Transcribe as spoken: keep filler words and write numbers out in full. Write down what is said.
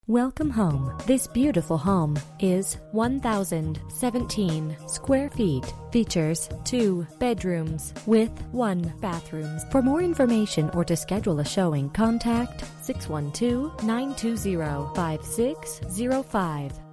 Welcome home. This beautiful home is one thousand seventeen square feet. Features two bedrooms with one bathroom. For more information or to schedule a showing, contact six one two, nine two zero, five six zero five.